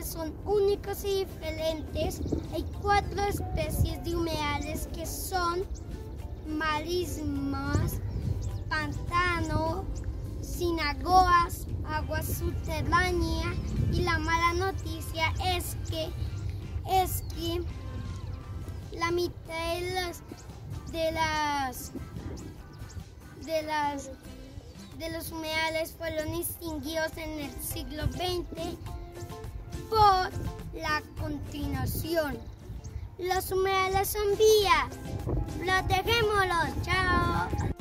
son únicos y diferentes. Hay 4 especies de humedales que son marismas, pantano, cienagoas, agua subterránea, y la mala noticia es que la mitad de los humedales fueron extinguidos en el siglo XX por la contaminación. Los humedales son vida, protegémoslos. Chao.